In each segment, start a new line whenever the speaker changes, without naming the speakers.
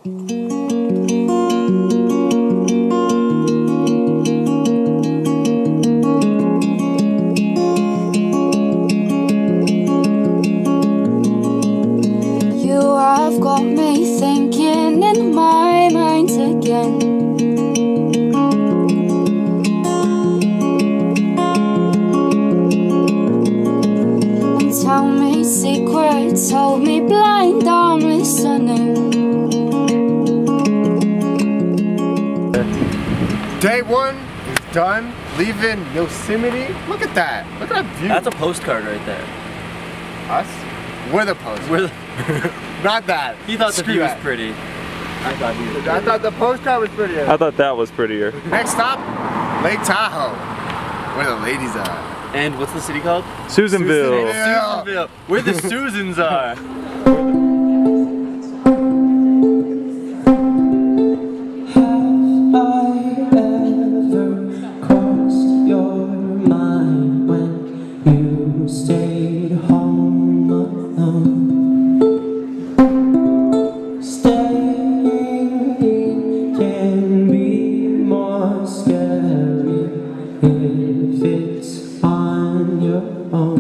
Got me thinking in my mind again. And tell me secrets, hold me blind, I'm listening.
Day one is done, leaving Yosemite. Look at that, look at that view.
That's a postcard right there.
Us? We're the postcard.
We're the
Not that.
He thought the view was
that.
pretty. I
thought the postcard was prettier.
I thought that was prettier.
Next stop, Lake Tahoe, where the ladies are.
And what's the city called?
Susanville.
Susanville. Where the Susans are.
If it's on your own,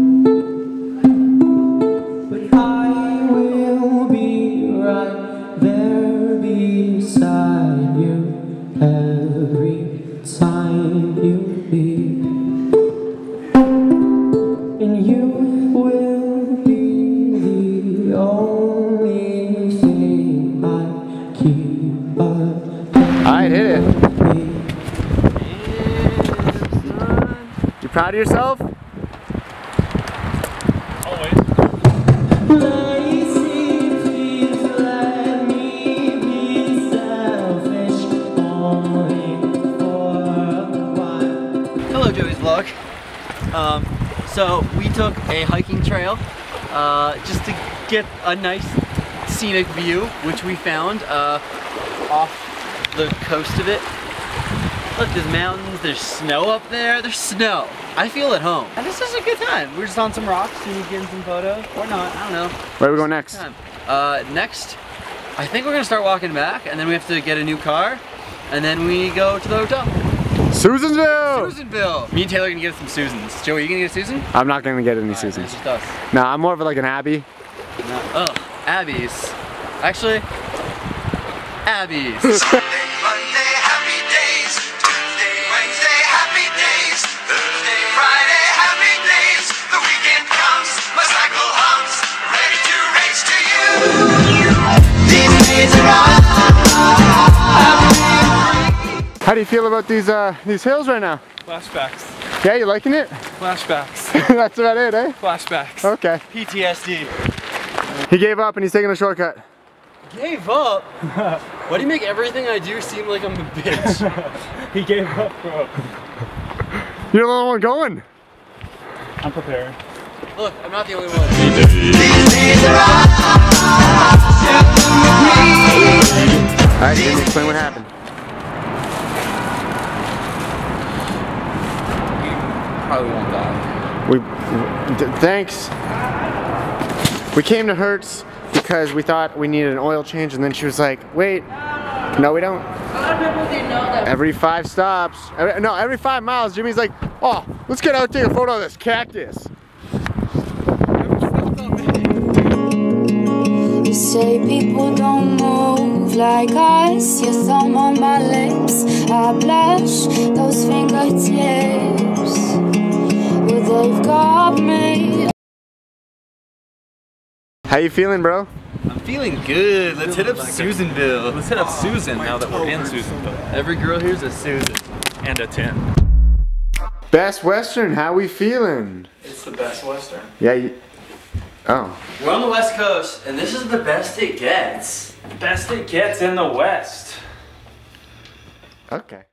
but I will be right there beside you every time you leave, and you will be the only thing I keep up.
Alright, hit it. You proud of yourself?
Always.
Hello, Joey's Vlog. So we took a hiking trail just to get a nice scenic view, which we found off the coast of it. Look, there's mountains, there's snow up there, there's snow. I feel at home. And this is a good time. We're just on some rocks and getting some photos. Or not, I don't know.
Where are we going next?
Next, I think we're gonna start walking back, and then we have to get a new car, and then we go to the hotel.
Susanville!
Susanville! Me and Taylor are gonna get some Susans. Joey, you gonna get a Susan?
I'm not gonna get any
Right,
Susans.
it's just us.
No, I'm more of like an Abby.
No. Oh, Abby's. Actually, Abby's.
Monday, happy days. Tuesday, Wednesday, happy days. Thursday, Friday, happy days. The weekend comes, my cycle hums, ready to race to you. These days are
How do you feel about these hills right now?
Flashbacks.
Yeah, you liking it?
Flashbacks.
That's about it, eh?
Flashbacks.
Okay.
PTSD.
He gave up and he's taking a shortcut.
Gave up? Why do you make everything I do seem like I'm a bitch?
He gave up, bro.
You're the only one going.
I'm prepared.
Look, I'm not the only one.
Alright, can you explain what happened?
Probably won't die.
Thanks. We came to Hertz because we thought we needed an oil change, and then she was like, wait, no we don't.
A lot of people didn't know that.
Every 5 stops, every 5 miles, Jimmy's like, oh, let's get out and take a photo of this cactus.
You say people don't move like us. Your thumb on my lips, I blush. Those fingertips, well, they've got me.
How you feeling, bro?
I'm feeling good. Let's hit up Susanville.
Let's hit up Susan now that we're in Susanville.
Every girl here's a Susan.
And a 10.
Best Western, how we feeling?
It's the best Western.
Yeah, oh.
We're on the West Coast, and this is the best it gets.
Best it gets in the West.
Okay.